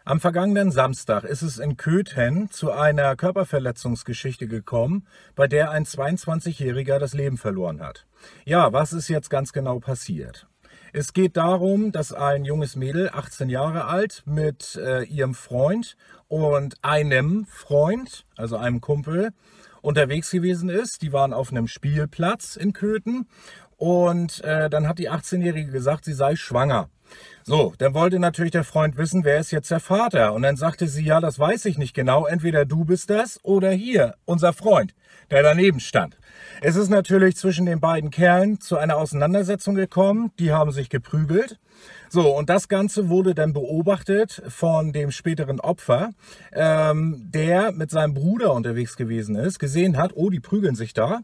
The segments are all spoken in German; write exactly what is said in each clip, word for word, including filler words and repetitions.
Am vergangenen Samstag ist es in Köthen zu einer Körperverletzungsgeschichte gekommen, bei der ein zweiundzwanzigjähriger das Leben verloren hat. Ja, was ist jetzt ganz genau passiert? Es geht darum, dass ein junges Mädel, achtzehn Jahre alt, mit äh, ihrem Freund und einem Freund, also einem Kumpel, unterwegs gewesen ist. Die waren auf einem Spielplatz in Köthen und äh, dann hat die achtzehnjährige gesagt, sie sei schwanger. So, dann wollte natürlich der Freund wissen, wer ist jetzt der Vater? Und dann sagte sie, ja, das weiß ich nicht genau. Entweder du bist das oder hier, unser Freund, der daneben stand. Es ist natürlich zwischen den beiden Kerlen zu einer Auseinandersetzung gekommen. Die haben sich geprügelt. So, und das Ganze wurde dann beobachtet von dem späteren Opfer, ähm, der mit seinem Bruder unterwegs gewesen ist, gesehen hat, oh, die prügeln sich da.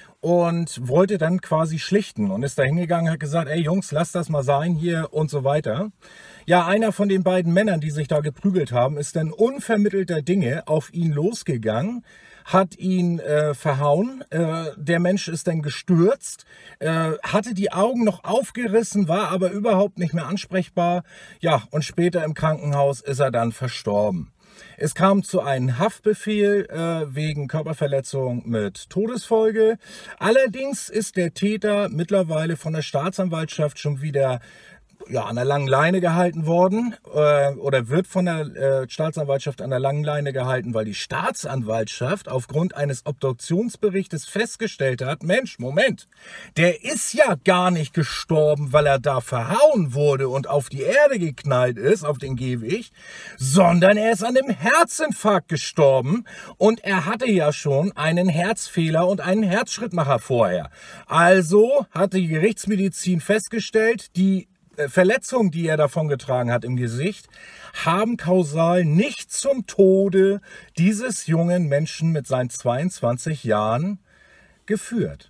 Und wollte dann quasi schlichten und ist da hingegangen, hat gesagt, ey Jungs, lass das mal sein hier und so weiter. Ja, einer von den beiden Männern, die sich da geprügelt haben, ist dann unvermittelter Dinge auf ihn losgegangen, hat ihn äh, verhauen. Äh, der Mensch ist dann gestürzt, äh, hatte die Augen noch aufgerissen, war aber überhaupt nicht mehr ansprechbar. Ja, und später im Krankenhaus ist er dann verstorben. Es kam zu einem Haftbefehl äh, wegen Körperverletzung mit Todesfolge. Allerdings ist der Täter mittlerweile von der Staatsanwaltschaft schon wieder ja, an der langen Leine gehalten worden äh, oder wird von der äh, Staatsanwaltschaft an der langen Leine gehalten, weil die Staatsanwaltschaft aufgrund eines Obduktionsberichtes festgestellt hat, Mensch, Moment, der ist ja gar nicht gestorben, weil er da verhauen wurde und auf die Erde geknallt ist, auf den Gehweg, sondern er ist an einem Herzinfarkt gestorben und er hatte ja schon einen Herzfehler und einen Herzschrittmacher vorher. Also hat die Gerichtsmedizin festgestellt, die Verletzungen, die er davongetragen hat im Gesicht, haben kausal nicht zum Tode dieses jungen Menschen mit seinen zweiundzwanzig Jahren geführt.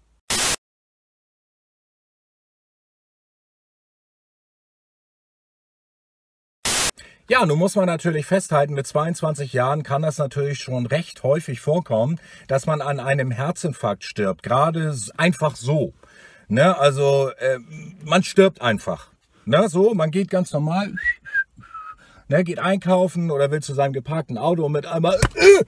Ja, nun muss man natürlich festhalten, mit zweiundzwanzig Jahren kann das natürlich schon recht häufig vorkommen, dass man an einem Herzinfarkt stirbt, gerade einfach so. Ne, also äh, man stirbt einfach. Ne, so, man geht ganz normal, ne, geht einkaufen oder will zu seinem geparkten Auto und mit einmal äh,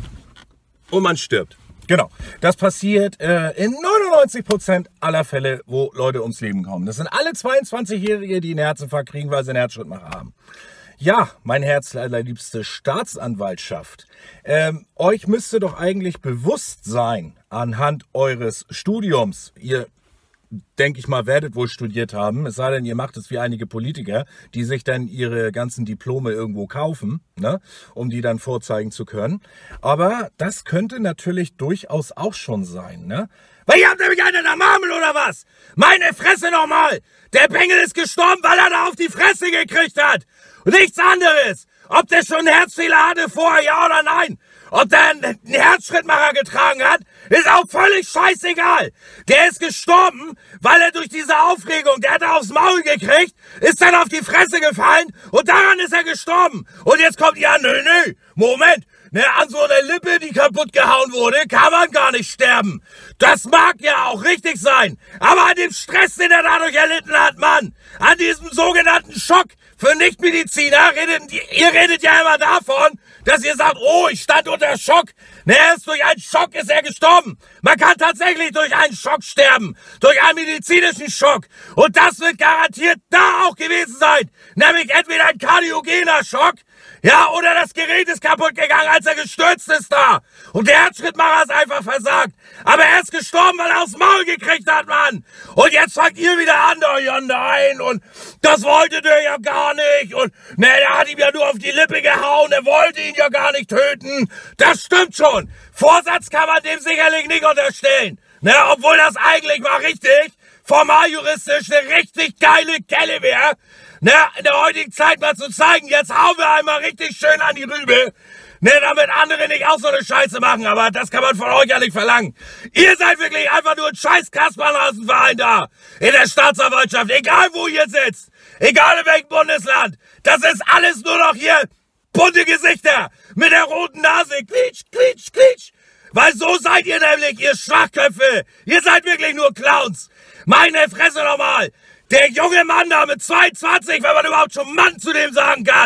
und man stirbt. Genau, das passiert äh, in neunundneunzig Prozent aller Fälle, wo Leute ums Leben kommen. Das sind alle zweiundzwanzigjährige, die einen Herzinfarkt kriegen, weil sie einen Herzschrittmacher haben. Ja, mein herzallerliebste Staatsanwaltschaft, ähm, euch müsste doch eigentlich bewusst sein, anhand eures Studiums, ihr denke ich mal, werdet wohl studiert haben, es sei denn, ihr macht es wie einige Politiker, die sich dann ihre ganzen Diplome irgendwo kaufen, ne, um die dann vorzeigen zu können. Aber das könnte natürlich durchaus auch schon sein, ne? Weil ihr habt nämlich einen in der Marmel oder was? Meine Fresse nochmal! Der Bengel ist gestorben, weil er da auf die Fresse gekriegt hat! Und nichts anderes! Ob der schon einen Herzfehler hatte vorher, ja oder nein? Ob der einen Herzschrittmacher getragen hat, ist auch völlig scheißegal. Der ist gestorben, weil er durch diese Aufregung, der hat er aufs Maul gekriegt, ist dann auf die Fresse gefallen und daran ist er gestorben. Und jetzt kommt ja, nö, nö, Moment, ne, an so einer Lippe, die kaputt gehauen wurde, kann man gar nicht sterben. Das mag ja auch richtig sein, aber an dem Stress, den er dadurch erlitten hat, Mann, an diesem sogenannten Schock für Nichtmediziner, redet, ihr redet ja immer davon, dass ihr sagt, oh, ich stand unter Schock. Ne, erst durch einen Schock ist er gestorben. Man kann tatsächlich durch einen Schock sterben. Durch einen medizinischen Schock. Und das wird garantiert da auch gewesen sein. Nämlich entweder ein kardiogener Schock, ja, oder das Gerät ist kaputt gegangen, als er gestürzt ist da. Und der Herzschrittmacher ist einfach versagt. Aber er ist gestorben, weil er aufs Maul gekriegt hat, Mann. Und jetzt fangt ihr wieder an, oh ja, nein, und das wollte der ja gar nicht. Und ne, der hat ihm ja nur auf die Lippe gehauen, er wollte ihn ja gar nicht töten. Das stimmt schon. Vorsatz kann man dem sicherlich nicht unterstellen. Ne, obwohl das eigentlich mal richtig, formal juristisch eine richtig geile Kelle wäre. Ne, in der heutigen Zeit mal zu zeigen, jetzt hauen wir einmal richtig schön an die Rübe, ne, damit andere nicht auch so eine Scheiße machen, aber das kann man von euch ja nicht verlangen. Ihr seid wirklich einfach nur ein scheiß Kasperlhasenverein da, in der Staatsanwaltschaft, egal wo ihr sitzt, egal in welchem Bundesland, das ist alles nur noch hier bunte Gesichter mit der roten Nase, quietsch, quietsch, quietsch, weil so seid ihr nämlich, ihr Schwachköpfe, ihr seid wirklich nur Clowns. Meine Fresse nochmal. Der junge Mann da mit zweiundzwanzig, wenn man überhaupt schon Mann zu dem sagen kann,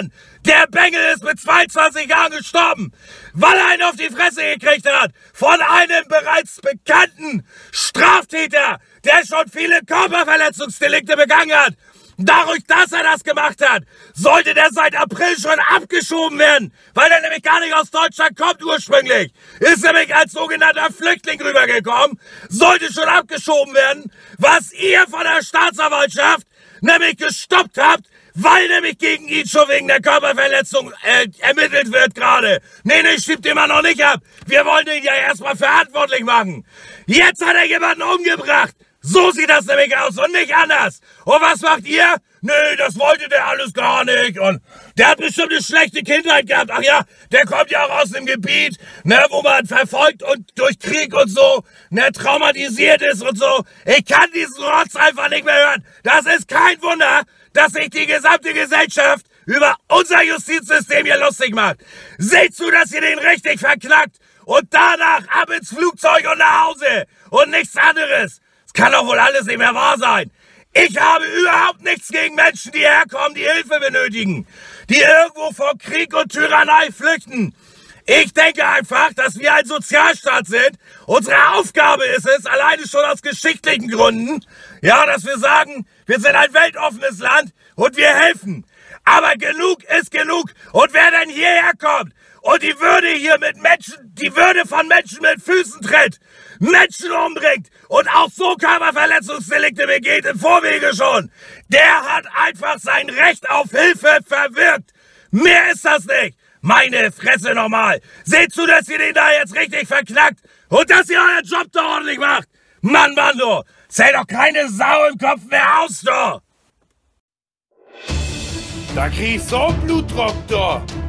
Der Bengel ist mit zweiundzwanzig Jahren gestorben, weil er einen auf die Fresse gekriegt hat von einem bereits bekannten Straftäter, der schon viele Körperverletzungsdelikte begangen hat. Dadurch, dass er das gemacht hat, sollte der seit April schon abgeschoben werden, weil er nämlich gar nicht aus Deutschland kommt ursprünglich. Ist nämlich als sogenannter Flüchtling rübergekommen, sollte schon abgeschoben werden, was ihr von der Staatsanwaltschaft nämlich gestoppt habt, weil nämlich gegen ihn schon wegen der Körperverletzung äh, ermittelt wird gerade. Nee, nee, schiebt ihn mal noch nicht ab. Wir wollen ihn ja erstmal verantwortlich machen. Jetzt hat er jemanden umgebracht. So sieht das nämlich aus und nicht anders. Und was macht ihr? Nö, das wollte der alles gar nicht. Und der hat bestimmt eine schlechte Kindheit gehabt. Ach ja, der kommt ja auch aus einem Gebiet, ne, wo man verfolgt und durch Krieg und so, ne, traumatisiert ist und so. Ich kann diesen Rotz einfach nicht mehr hören. Das ist kein Wunder, dass sich die gesamte Gesellschaft über unser Justizsystem hier lustig macht. Seht zu, dass ihr den richtig verknackt und danach ab ins Flugzeug und nach Hause und nichts anderes. Kann doch wohl alles nicht mehr wahr sein. Ich habe überhaupt nichts gegen Menschen, die herkommen, die Hilfe benötigen, die irgendwo vor Krieg und Tyrannei flüchten. Ich denke einfach, dass wir ein Sozialstaat sind. Unsere Aufgabe ist es, alleine schon aus geschichtlichen Gründen, ja, dass wir sagen, wir sind ein weltoffenes Land und wir helfen. Aber genug ist genug. Und wer denn hierher kommt und die Würde hier mit Menschen, die Würde von Menschen mit Füßen tritt, Menschen umbringt und auch so Körperverletzungsdelikte begeht im Vorwege schon, der hat einfach sein Recht auf Hilfe verwirkt. Mehr ist das nicht. Meine Fresse nochmal. Seht zu, dass ihr den da jetzt richtig verknackt und dass ihr euren Job da ordentlich macht. Mann, Mann, du. Zähl doch keine Sau im Kopf mehr aus, du. Da krieg ich so einen Blutdruck, du.